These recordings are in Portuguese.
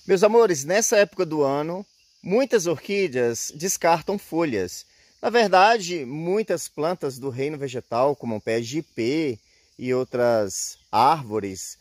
Meus amores, nessa época do ano, muitas orquídeas descartam folhas. Na verdade, muitas plantas do reino vegetal, como pés de ipê e outras árvores,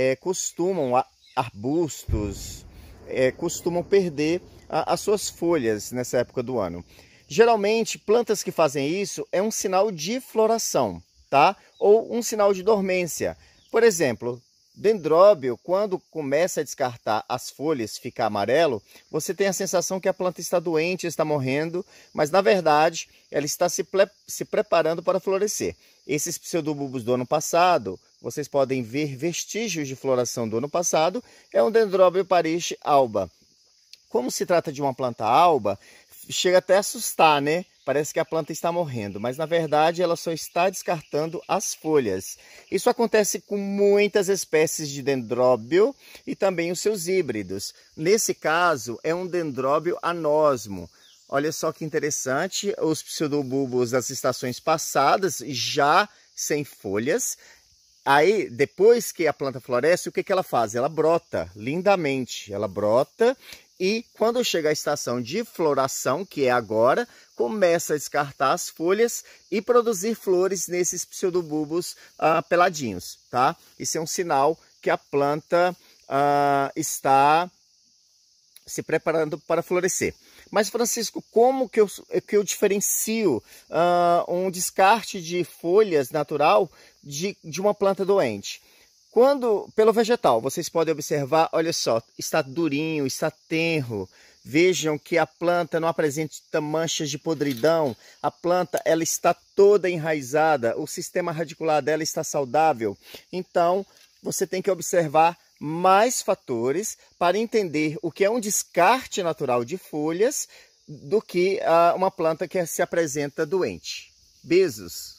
arbustos, costumam perder as suas folhas nessa época do ano. Geralmente, plantas que fazem isso é um sinal de floração, tá? Ou um sinal de dormência. Por exemplo, dendróbio, quando começa a descartar as folhas, ficar amarelo, você tem a sensação que a planta está doente, está morrendo, mas na verdade ela está se preparando para florescer. Esses pseudobulbos do ano passado, vocês podem ver vestígios de floração do ano passado, é um dendróbio Parich alba. Como se trata de uma planta alba, chega até a assustar, né? Parece que a planta está morrendo, mas na verdade ela só está descartando as folhas. Isso acontece com muitas espécies de dendróbio e também os seus híbridos. Nesse caso, é um dendróbio anosmo. Olha só que interessante, os pseudobulbos das estações passadas já sem folhas. Aí, depois que a planta floresce, o que ela faz? Ela brota lindamente, ela brota. E quando chega a estação de floração, que é agora, começa a descartar as folhas e produzir flores nesses pseudobulbos peladinhos, tá? Isso é um sinal que a planta está se preparando para florescer. Mas, Francisco, como que eu diferencio um descarte de folhas natural de uma planta doente? Pelo vegetal, vocês podem observar, olha só, está durinho, está tenro. Vejam que a planta não apresenta manchas de podridão. A planta ela está toda enraizada, o sistema radicular dela está saudável. Então, você tem que observar mais fatores para entender o que é um descarte natural de folhas do que uma planta que se apresenta doente. Beijos!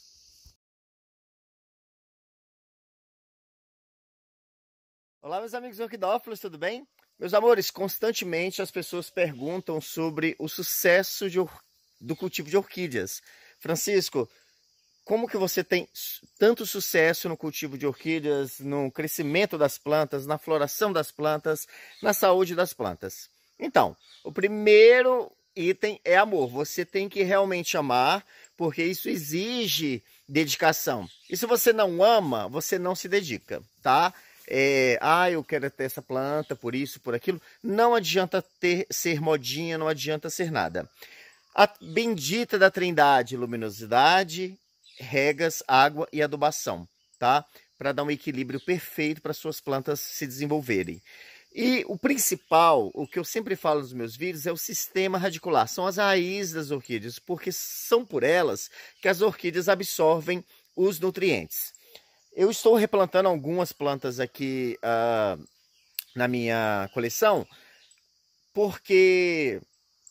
Olá, meus amigos orquidófilos, tudo bem? Meus amores, constantemente as pessoas perguntam sobre o sucesso do cultivo de orquídeas. Francisco, como que você tem tanto sucesso no cultivo de orquídeas, no crescimento das plantas, na floração das plantas, na saúde das plantas? Então, o primeiro item é amor. Você tem que realmente amar, porque isso exige dedicação. E se você não ama, você não se dedica, tá? Eu quero ter essa planta por isso, por aquilo. Não adianta ser modinha, não adianta ser nada. A bendita da trindade, luminosidade, regas, água e adubação, tá? Para dar um equilíbrio perfeito para suas plantas se desenvolverem. E o principal, o que eu sempre falo nos meus vídeos, é o sistema radicular. São as raízes das orquídeas, porque são por elas que as orquídeas absorvem os nutrientes. Eu estou replantando algumas plantas aqui na minha coleção, porque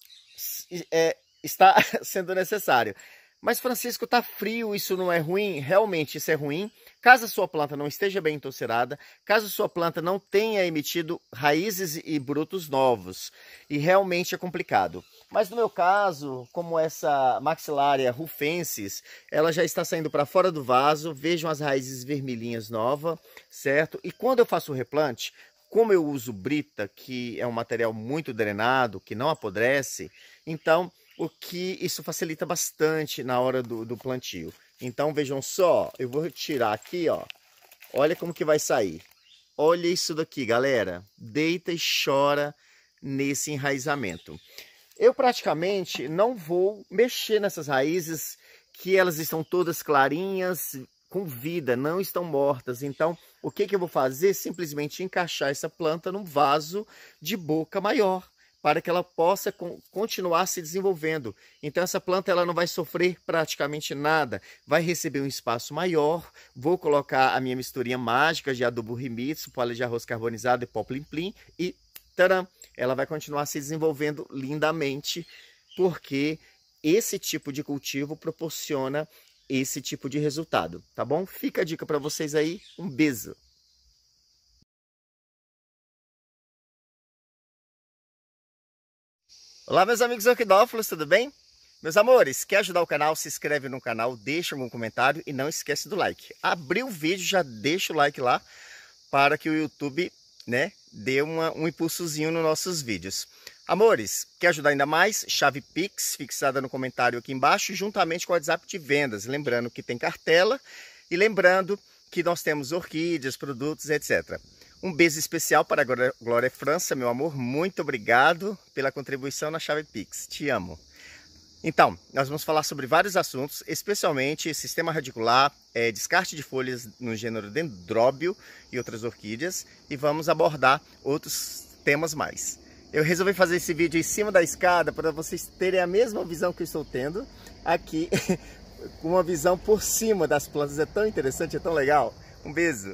está sendo necessário. Mas, Francisco, está frio, isso não é ruim? Realmente, isso é ruim. Caso a sua planta não esteja bem entorcerada, caso a sua planta não tenha emitido raízes e brotos novos, e realmente é complicado. Mas no meu caso, como essa Maxillaria rufensis, ela já está saindo para fora do vaso, vejam as raízes vermelhinhas novas, certo? E quando eu faço o replante, como eu uso brita, que é um material muito drenado, que não apodrece, então isso facilita bastante na hora do plantio. Então vejam só, eu vou tirar aqui, ó. Olha como que vai sair. Olha isso daqui, galera. Deita e chora nesse enraizamento. Eu praticamente não vou mexer nessas raízes, que elas estão todas clarinhas, com vida, não estão mortas. Então, o que eu vou fazer? Simplesmente encaixar essa planta num vaso de boca maior, para que ela possa continuar se desenvolvendo. Então essa planta ela não vai sofrer praticamente nada, vai receber um espaço maior, vou colocar a minha misturinha mágica de adubo Rimitsu, palha de arroz carbonizado e pó plim plim e tcharam, ela vai continuar se desenvolvendo lindamente, porque esse tipo de cultivo proporciona esse tipo de resultado, tá bom? Fica a dica para vocês aí, um beijo! Olá, meus amigos orquidófilos, tudo bem? Meus amores, quer ajudar o canal? Se inscreve no canal, deixa algum comentário e não esquece do like. Abriu o vídeo, já deixa o like lá para que o YouTube, né, dê um impulsozinho nos nossos vídeos. Amores, quer ajudar ainda mais? Chave Pix, fixada no comentário aqui embaixo, juntamente com o WhatsApp de vendas. Lembrando que tem cartela e lembrando que nós temos orquídeas, produtos, etc. Um beijo especial para a Glória França, meu amor. Muito obrigado pela contribuição na Chave Pix. Te amo. Então, nós vamos falar sobre vários assuntos, especialmente sistema radicular, descarte de folhas no gênero Dendróbio e outras orquídeas, e vamos abordar outros temas mais. Eu resolvi fazer esse vídeo em cima da escada para vocês terem a mesma visão que eu estou tendo aqui, com uma visão por cima das plantas. É tão interessante, é tão legal. Um beijo!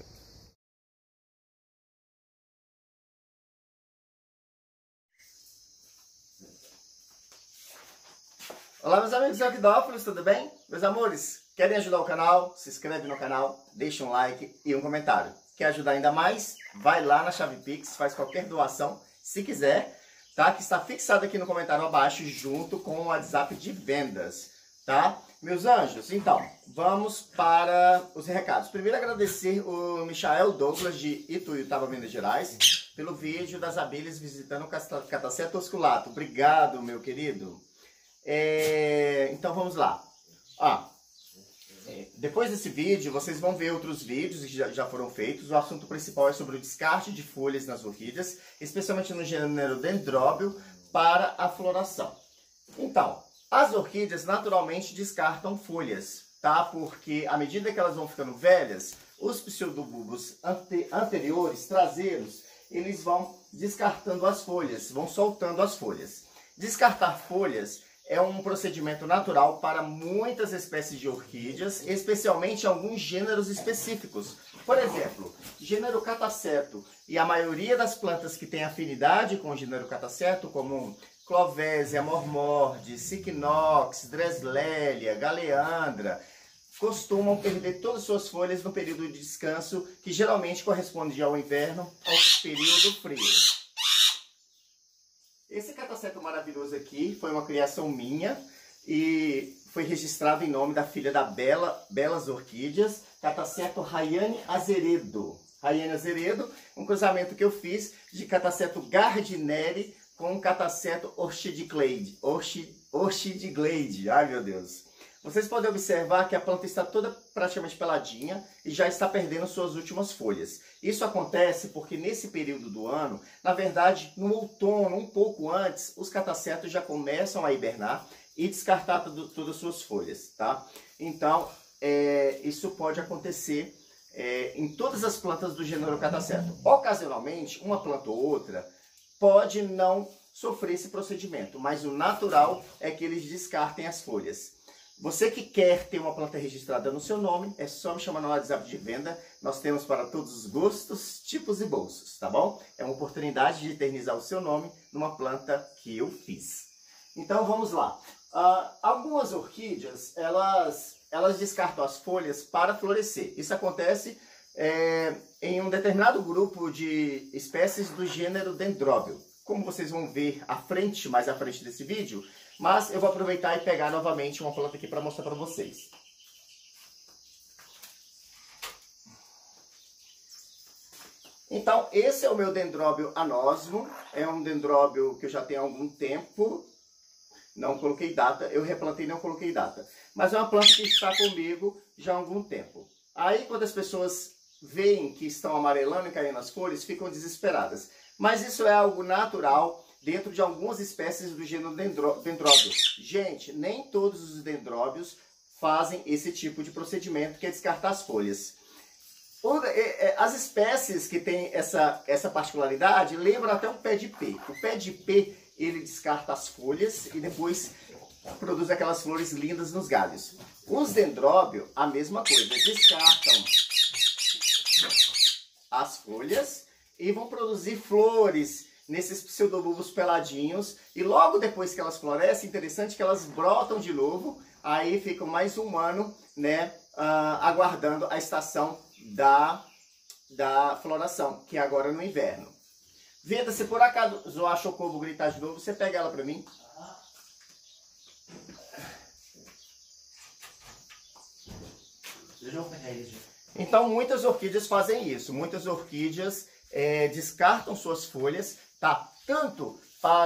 Olá, meus amigos arquidófilos, tudo bem? Meus amores, querem ajudar o canal? Se inscreve no canal, deixa um like e um comentário. Quer ajudar ainda mais? Vai lá na Chave Pix, faz qualquer doação, se quiser, tá? Que está fixado aqui no comentário abaixo, junto com o WhatsApp de vendas, tá? Meus anjos, então, vamos para os recados. Primeiro, agradecer o Michael Douglas, de Ituiutaba, Minas Gerais, pelo vídeo das abelhas visitando o Cataseto osculato. Obrigado, meu querido. Então vamos lá. Depois desse vídeo, vocês vão ver outros vídeos que já foram feitos. O assunto principal é sobre o descarte de folhas nas orquídeas, especialmente no gênero Dendróbio, para a floração. Então, as orquídeas naturalmente descartam folhas, tá? Porque à medida que elas vão ficando velhas, os pseudobulbos anteriores, traseiros, eles vão descartando as folhas, vão soltando as folhas. Descartar folhas é um procedimento natural para muitas espécies de orquídeas, especialmente alguns gêneros específicos. Por exemplo, gênero Cataseto e a maioria das plantas que têm afinidade com o gênero Cataseto, como Clovésia, Mormorde, Cycnops, Dresslelia, Galeandra, costumam perder todas as suas folhas no período de descanso, que geralmente corresponde ao inverno ou período frio. Esse cataseto maravilhoso aqui foi uma criação minha e foi registrado em nome da filha da Belas Orquídeas, Cataseto Rayane Azeredo. Rayane Azeredo, um cruzamento que eu fiz de Cataseto Gardneri com Cataseto Orchidglade. Ai, meu Deus! Vocês podem observar que a planta está toda praticamente peladinha e já está perdendo suas últimas folhas. Isso acontece porque nesse período do ano, na verdade, no outono, um pouco antes, os catasetos já começam a hibernar e descartar todas as suas folhas, tá? Então, isso pode acontecer em todas as plantas do gênero Cataseto. Ocasionalmente, uma planta ou outra pode não sofrer esse procedimento, mas o natural é que eles descartem as folhas. Você que quer ter uma planta registrada no seu nome, é só me chamar no WhatsApp de venda. Nós temos para todos os gostos, tipos e bolsos, tá bom? É uma oportunidade de eternizar o seu nome numa planta que eu fiz. Então vamos lá. Algumas orquídeas, elas descartam as folhas para florescer. Isso acontece em um determinado grupo de espécies do gênero Dendróbio. Como vocês vão ver mais à frente desse vídeo, mas eu vou aproveitar e pegar novamente uma planta aqui para mostrar para vocês. Então, esse é o meu Dendróbio anósmo. É um dendróbio que eu já tenho há algum tempo. Não coloquei data. Eu replantei e não coloquei data. Mas é uma planta que está comigo já há algum tempo. Aí, quando as pessoas veem que estão amarelando e caindo as folhas, ficam desesperadas. Mas isso é algo natural dentro de algumas espécies do gênero Dendróbio. Gente, nem todos os dendróbios fazem esse tipo de procedimento, que é descartar as folhas. As espécies que têm essa particularidade lembram até um pé de ipê. O pé de ipê, ele descarta as folhas e depois produz aquelas flores lindas nos galhos. Os dendróbios, a mesma coisa, descartam as folhas e vão produzir flores nesses pseudobulbos peladinhos, e logo depois que elas florescem, interessante que elas brotam de novo, aí ficam mais um ano, né, aguardando a estação da floração, que é agora no inverno. Venda, se por acaso a Chocobo gritar de novo, você pega ela pra mim. Então muitas orquídeas fazem isso, muitas orquídeas descartam suas folhas, tá? Tanto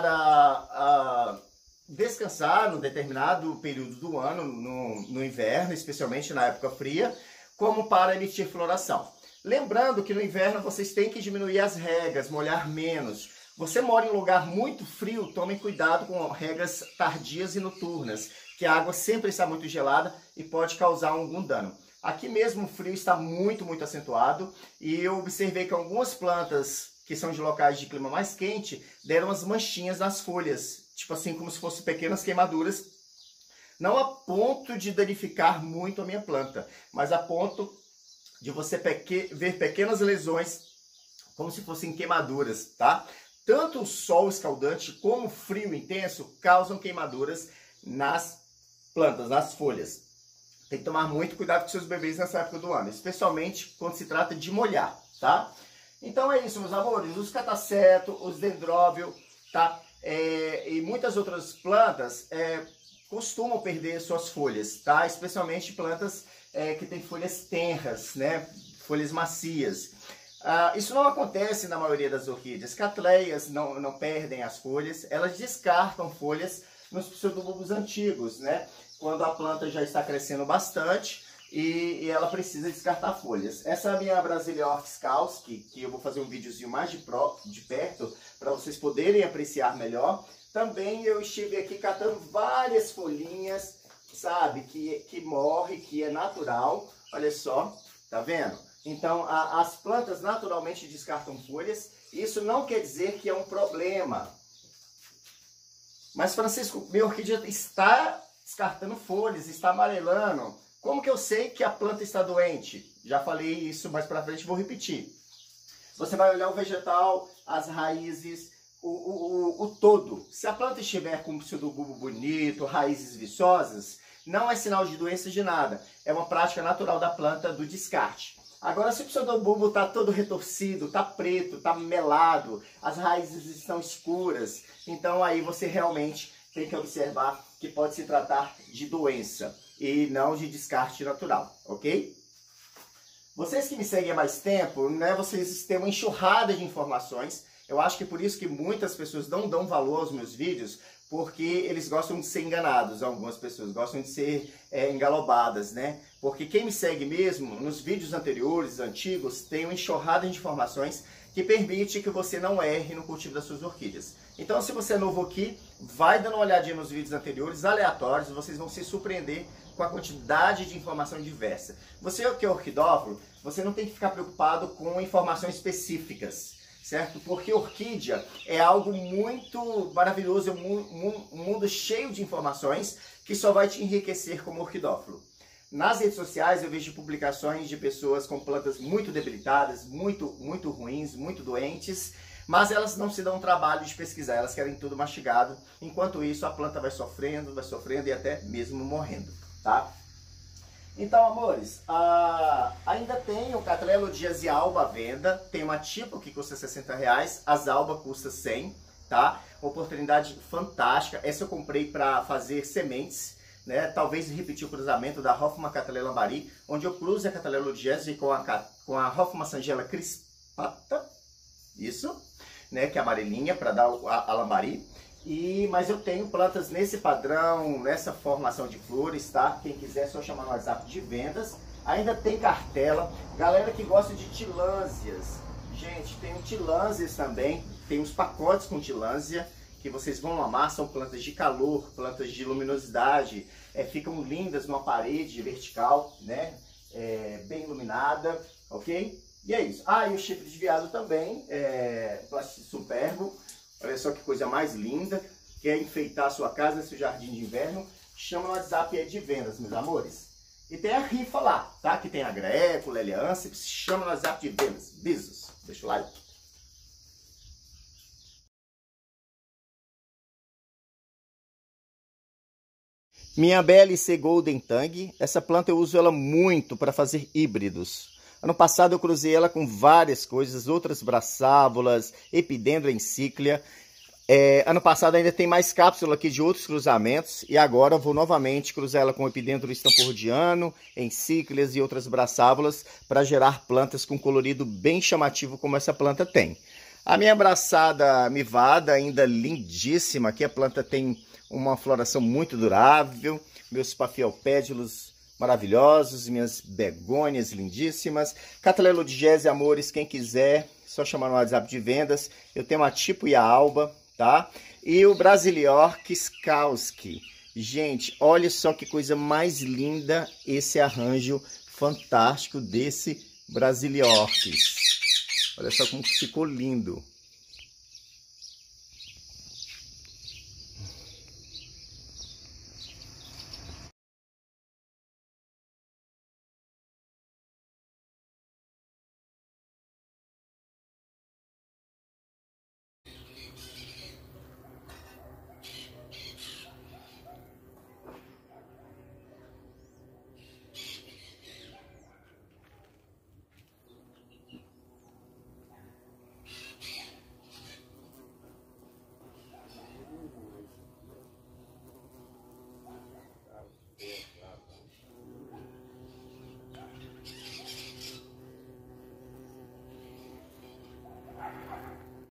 para descansar no determinado período do ano, no inverno, especialmente na época fria, como para emitir floração. Lembrando que no inverno vocês têm que diminuir as regas, molhar menos. Você mora em um lugar muito frio, tome cuidado com regas tardias e noturnas, que a água sempre está muito gelada e pode causar algum dano. Aqui mesmo o frio está muito acentuado e eu observei que algumas plantas que são de locais de clima mais quente deram umas manchinhas nas folhas, tipo assim, como se fossem pequenas queimaduras, não a ponto de danificar muito a minha planta, mas a ponto de você ver pequenas lesões, como se fossem queimaduras, tá? Tanto o sol escaldante como o frio intenso causam queimaduras nas plantas, nas folhas. Tem que tomar muito cuidado com seus bebês nessa época do ano, especialmente quando se trata de molhar, tá? Então é isso, meus amores, os cataceto, os dendróbio, tá? E muitas outras plantas costumam perder suas folhas, tá? Especialmente plantas que têm folhas tenras, né? Folhas macias. Isso não acontece na maioria das orquídeas. Catleias não perdem as folhas, elas descartam folhas nos pseudobulbos antigos, né? Quando a planta já está crescendo bastante e ela precisa descartar folhas. Essa é a minha Brasilia Orchis Caus, que eu vou fazer um videozinho mais de perto para vocês poderem apreciar melhor. Também eu estive aqui catando várias folhinhas, sabe, que morre, que é natural. Olha só, tá vendo? Então, as plantas naturalmente descartam folhas. Isso não quer dizer que é um problema. Mas, Francisco, minha orquídea está descartando folhas, está amarelando. Como que eu sei que a planta está doente? Já falei isso, mais para frente vou repetir. Você vai olhar o vegetal, as raízes, o todo. Se a planta estiver com um pseudobulbo bonito, raízes viçosas, não é sinal de doença de nada. É uma prática natural da planta do descarte. Agora, se o pseudobulbo está todo retorcido, está preto, está melado, as raízes estão escuras, então aí você realmente tem que observar que pode se tratar de doença e não de descarte natural, ok? Vocês que me seguem há mais tempo, né, vocês têm uma enxurrada de informações. Eu acho que por isso que muitas pessoas não dão valor aos meus vídeos, porque eles gostam de ser enganados, algumas pessoas gostam de ser engalobadas, né? Porque quem me segue mesmo, nos vídeos anteriores, antigos, tem uma enxurrada de informações que permite que você não erre no cultivo das suas orquídeas. Então, se você é novo aqui, vai dando uma olhadinha nos vídeos anteriores, aleatórios, vocês vão se surpreender com a quantidade de informação diversa. Você que é orquidófilo, você não tem que ficar preocupado com informações específicas, certo? Porque orquídea é algo muito maravilhoso, é um mundo cheio de informações que só vai te enriquecer como orquidófilo. Nas redes sociais eu vejo publicações de pessoas com plantas muito debilitadas, muito ruins, muito doentes, mas elas não se dão o trabalho de pesquisar, elas querem tudo mastigado. Enquanto isso, a planta vai sofrendo e até mesmo morrendo, tá? Então, amores, ainda tem o Cattleya alba à venda. Tem uma tipo que custa R$60, as alba custa 100, tá? Oportunidade fantástica. Essa eu comprei para fazer sementes, né? Talvez repetir o cruzamento da Hoffmann Cattleya lambari, onde eu cruzo a Cattleya lodiense com a Hoffmann Sangela crispata, isso, né? Que é amarelinha, para dar a lambari. Mas eu tenho plantas nesse padrão, nessa formação de flores, tá? Quem quiser é só chamar no WhatsApp de vendas. Ainda tem cartela. Galera que gosta de tilânsias. Gente, tem tilânsias também. Tem uns pacotes com tilânsia que vocês vão amar. São plantas de calor, plantas de luminosidade. Ficam lindas numa parede vertical, né? Bem iluminada, ok? E é isso. E o chifre de veado também, Plastis superbo. Olha só que coisa mais linda. Quer enfeitar a sua casa, seu jardim de inverno? Chama no WhatsApp de vendas, meus amores. E tem a rifa lá, tá? Que tem a Greco, Lélia Anceps. Chama no WhatsApp de vendas. Beijos. Deixa o like. Minha BLC Golden Tang. Essa planta eu uso ela muito para fazer híbridos. Ano passado eu cruzei ela com várias coisas, outras braçávolas, epidendra encíclia. Ano passado ainda tem mais cápsula aqui de outros cruzamentos e agora eu vou novamente cruzar ela com Epidendrum stanfordiano, encíclias e outras braçávolas para gerar plantas com colorido bem chamativo como essa planta tem. A minha abraçada mivada ainda lindíssima, aqui a planta tem uma floração muito durável, meus pafiopédilos maravilhosos, minhas begônias lindíssimas, Catalelodigese, amores, quem quiser, só chamar no WhatsApp de vendas, eu tenho a Tipo e a Alba, tá? E o Brasiliorquis Kauski. Gente, olha só que coisa mais linda esse arranjo fantástico desse Brasiliorquis. Olha só como ficou lindo.